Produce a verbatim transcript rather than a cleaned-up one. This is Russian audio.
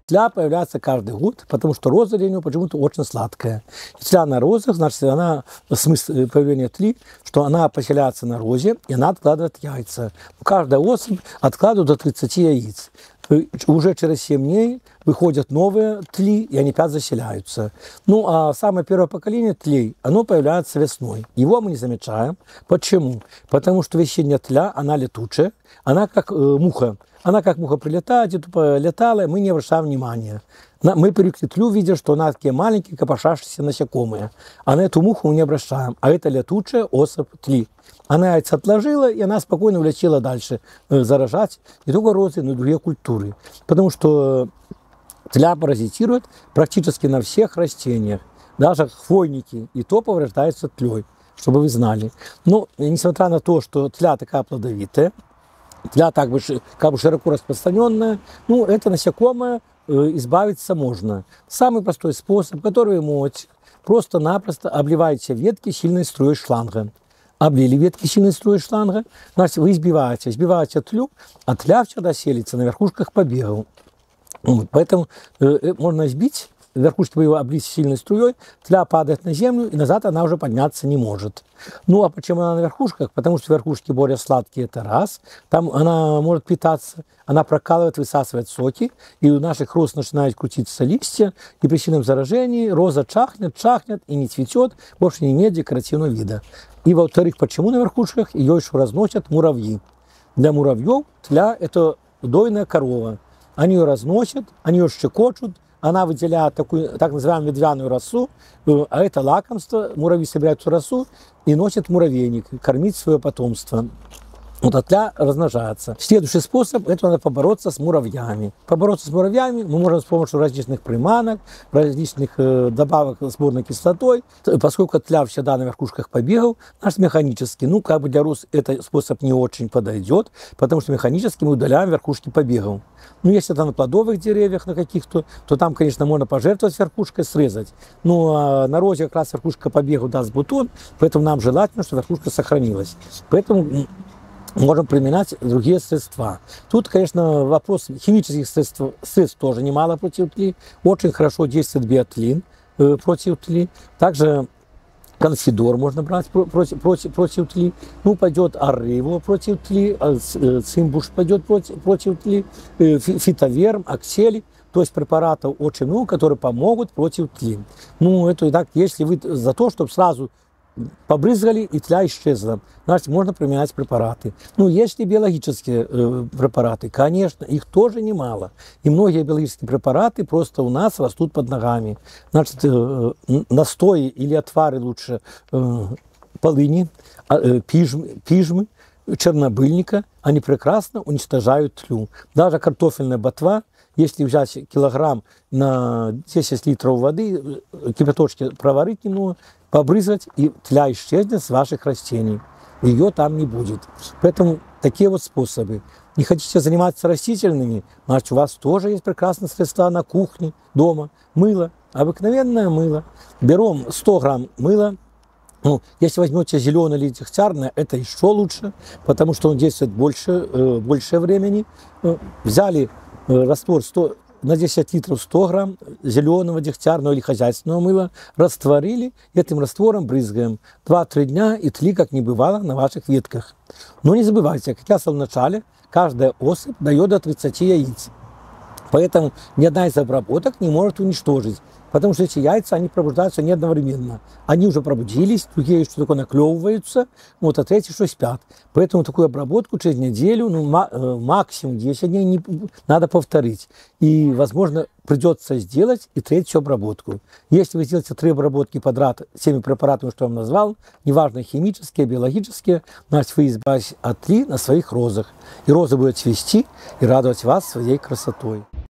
Тля появляется каждый год, потому что роза для него почему-то очень сладкая. Тля на розах, значит, она, смысл появления тли, что она поселяется на розе, и она откладывает яйца. Каждая особь откладывает до тридцати яиц. Уже через семь дней выходят новые тли, и они опять заселяются. Ну, а самое первое поколение тлей, оно появляется весной. Его мы не замечаем. Почему? Потому что весенняя тля, она летучая, она как э, муха. Она как муха прилетает, и тупо летала, и мы не обращаем внимания. Мы привыкли тлю, видя, что она такие маленькие, копошащиеся насекомые. А на эту муху мы не обращаем. А это летучая особь тли. Она яйца отложила, и она спокойно улетела дальше э, заражать не только розы, но и другие культуры. Потому что тля паразитирует практически на всех растениях. Даже хвойники и то повреждаются тлей, чтобы вы знали. Но несмотря на то, что тля такая плодовитая, тля так бы, как бы широко распространенная, ну, это насекомое э, избавиться можно. Самый простой способ, который вы можете, просто-напросто обливаете ветки сильной струей шланга. Облили ветки сильной струей шланга, значит, вы избиваете, избиваете тлю, а тля всегда селится на верхушках побегов. Вот, поэтому э, можно сбить, верхушки вы его облить сильной струей, тля падает на землю, и назад она уже подняться не может. Ну, а почему она на верхушках? Потому что верхушки более сладкие, это раз. Там она может питаться, она прокалывает, высасывает соки, и у наших роз начинают крутиться листья, и при сильном заражении роза чахнет, чахнет и не цветет, больше не имеет декоративного вида. И, во-вторых, почему на верхушках? Ее еще разносят муравьи. Для муравьев тля – это дойная корова. Они ее разносят, они ее щекочут, она выделяет такую, так называемую медвяную росу, а это лакомство. Муравьи собирают эту росу и носят в муравейник, кормить свое потомство. Вот а тля размножается. Следующий способ – это надо побороться с муравьями. Побороться с муравьями мы можем с помощью различных приманок, различных э, добавок с борной кислотой. Поскольку тля всегда на верхушках побегов, наш механически, ну, как бы для роз этот способ не очень подойдет, потому что механически мы удаляем верхушки побегов. Ну, если это на плодовых деревьях, на каких-то, то там, конечно, можно пожертвовать верхушкой, срезать. Ну, а на розе как раз верхушка побегов даст бутон, поэтому нам желательно, чтобы верхушка сохранилась. Поэтому можем применять другие средства. Тут, конечно, вопрос химических средств, средств тоже немало против тли. Очень хорошо действует биотлин э, против тли. Также конфидор можно брать против, против, против тли. Ну, пойдет арриво против тли, цимбуш пойдет против, против тли, э, фитоверм, аксель. То есть препаратов очень много, которые помогут против тли. Ну, это и так, если вы за то, чтобы сразу побрызгали, и тля исчезла. Значит, можно применять препараты. Ну, есть и биологические э, препараты. Конечно, их тоже немало. И многие биологические препараты просто у нас растут под ногами. Значит, э, настои или отвары лучше э, полыни, э, пижмы, пижмы, чернобыльника, они прекрасно уничтожают тлю. Даже картофельная ботва, если взять килограмм на десять литров воды, кипяточки проварить немного, побрызгать, и тля исчезнет с ваших растений. Ее там не будет. Поэтому такие вот способы. Не хотите заниматься растительными, значит, у вас тоже есть прекрасные средства на кухне, дома. Мыло, обыкновенное мыло. Берем сто грамм мыла. Ну, если возьмете зеленое или дегтярное, это еще лучше, потому что он действует больше, э, больше времени. Взяли э, раствор сто на десять литров сто грамм зеленого, дегтярного или хозяйственного мыла, растворили, этим раствором брызгаем. два-три дня, и тли как не бывало на ваших ветках. Но не забывайте, как я сказал в начале, каждая особь дает до тридцати яиц. Поэтому ни одна из обработок не может уничтожить. Потому что эти яйца, они пробуждаются не одновременно. Они уже пробудились, другие что такое наклевываются, вот, а третьи что спят. Поэтому такую обработку через неделю, ну, максимум десять дней не, надо повторить. И, возможно, придется сделать и третью обработку. Если вы сделаете три обработки подряд теми препаратами, что я вам назвал, неважно, химические, биологические, значит, вы избавитесь от тли на своих розах. И розы будут цвести и радовать вас своей красотой.